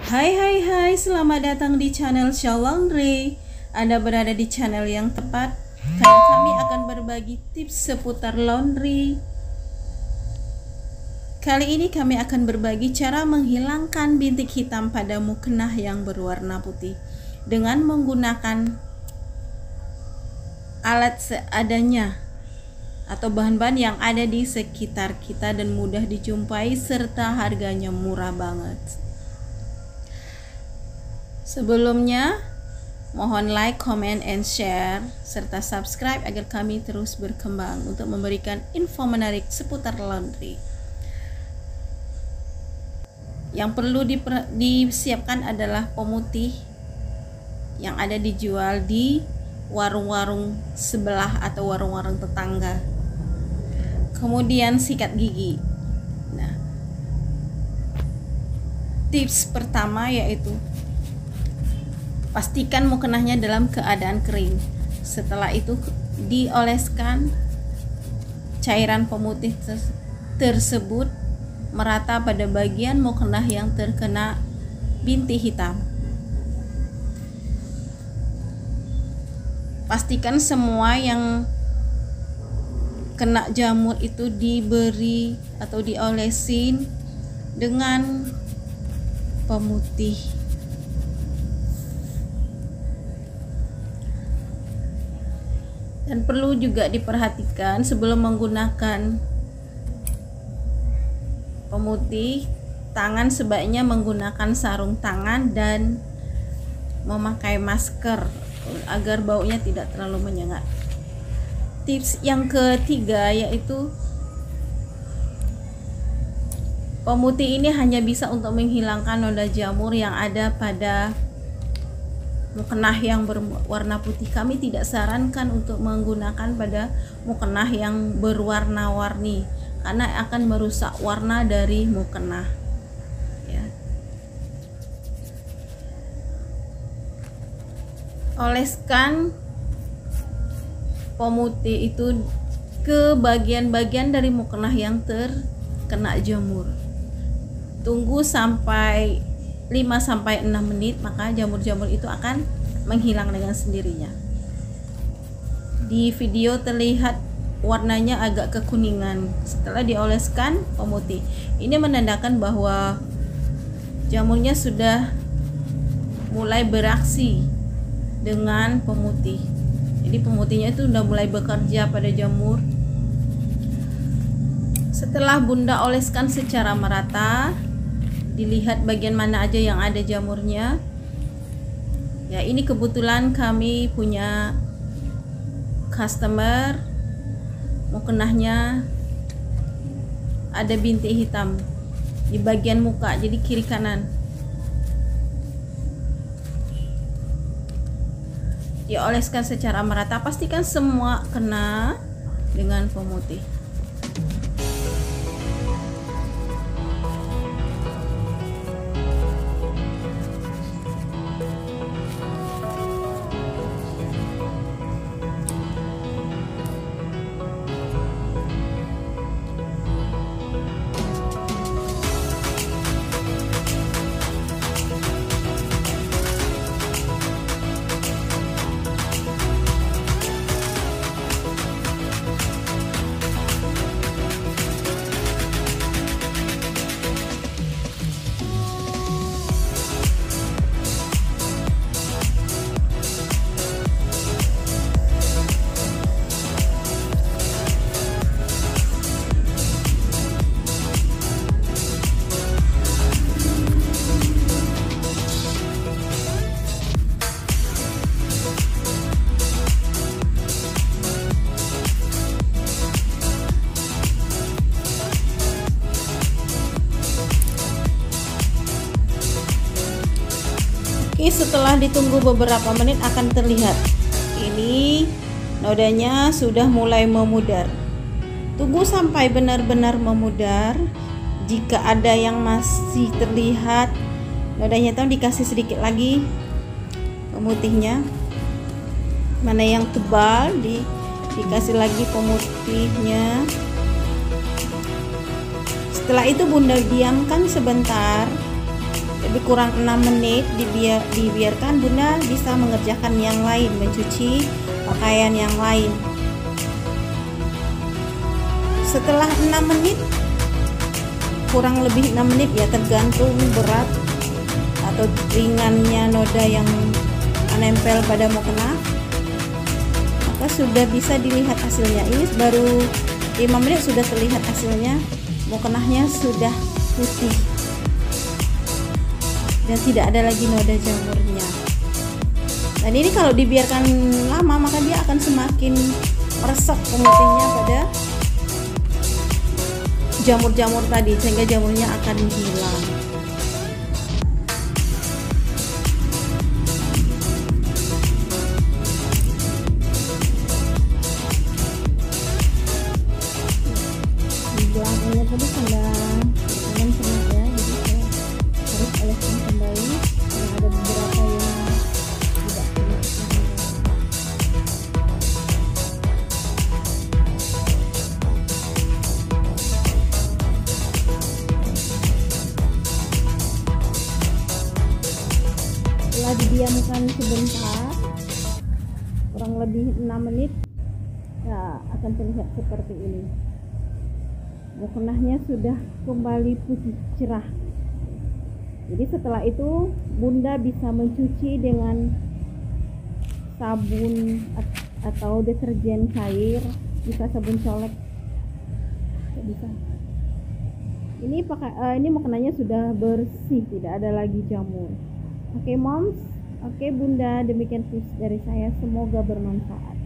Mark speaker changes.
Speaker 1: Hai, selamat datang di channel Xiao Laundry. Anda berada di channel yang tepat karena kami akan berbagi tips seputar laundry. Kali ini kami akan berbagi cara menghilangkan bintik hitam pada mukena yang berwarna putih dengan menggunakan alat seadanya atau bahan-bahan yang ada di sekitar kita dan mudah dijumpai serta harganya murah banget. Sebelumnya, mohon like, comment, and share, serta subscribe agar kami terus berkembang untuk memberikan info menarik seputar laundry. Yang perlu disiapkan adalah pemutih yang ada dijual di warung-warung sebelah atau warung-warung tetangga. Kemudian sikat gigi. Nah, tips pertama yaitu pastikan mukenahnya dalam keadaan kering. Setelah itu dioleskan cairan pemutih tersebut merata pada bagian mukenah yang terkena bintik hitam. Pastikan semua yang kena jamur itu diberi atau diolesin dengan pemutih. Dan perlu juga diperhatikan sebelum menggunakan pemutih, tangan sebaiknya menggunakan sarung tangan dan memakai masker agar baunya tidak terlalu menyengat. Tips yang ketiga yaitu pemutih ini hanya bisa untuk menghilangkan noda jamur yang ada pada mukenah yang berwarna putih. Kami tidak sarankan untuk menggunakan pada mukenah yang berwarna-warni karena akan merusak warna dari mukenah ya. Oleskan pemutih itu ke bagian-bagian dari mukenah yang terkena jamur. Tunggu sampai 5-6 menit, maka jamur-jamur itu akan menghilang dengan sendirinya. Di video terlihat warnanya agak kekuningan setelah dioleskan pemutih. Ini menandakan bahwa jamurnya sudah mulai beraksi dengan pemutih. Jadi pemutihnya itu sudah mulai bekerja pada jamur. Setelah Bunda oleskan secara merata, dilihat bagian mana aja yang ada jamurnya. Ya, ini kebetulan kami punya customer mukenahnya ada bintik hitam di bagian muka, jadi kiri kanan. Dioleskan secara merata, pastikan semua kena dengan pemutih. Oke, setelah ditunggu beberapa menit akan terlihat ini nodanya sudah mulai memudar. Tunggu sampai benar-benar memudar. Jika ada yang masih terlihat nodanya, itu dikasih sedikit lagi pemutihnya. Mana yang tebal dikasih lagi pemutihnya. Setelah itu Bunda diamkan sebentar lebih kurang 6 menit dibiarkan Bunda bisa mengerjakan yang lain, mencuci pakaian yang lain. Setelah 6 menit, kurang lebih 6 menit ya, tergantung berat atau ringannya noda yang menempel pada mukena, maka sudah bisa dilihat hasilnya. Ini baru 5 menit sudah terlihat hasilnya, mukenahnya sudah putih dan tidak ada lagi noda jamurnya. Dan ini kalau dibiarkan lama maka dia akan semakin meresap pemutihnya pada jamur-jamur tadi, sehingga jamurnya akan hilang. Di belakangnya tadi kandang pernah ya, jadi saya harus oleskan kembali karena ada beberapa yang tidak pernah. Setelah didiamkan sebentar, kurang lebih 6 menit, ya akan terlihat seperti ini. Mukenahnya sudah kembali putih cerah. Jadi setelah itu Bunda bisa mencuci dengan sabun atau deterjen cair, bisa sabun colek, bisa. Ini mukenahnya sudah bersih, tidak ada lagi jamur. Oke moms, oke Bunda, demikian tips dari saya, semoga bermanfaat.